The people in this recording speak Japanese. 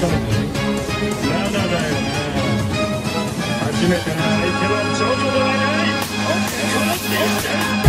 ったのね。まだだよな。初めての相手はジョジョではない。殺してやる。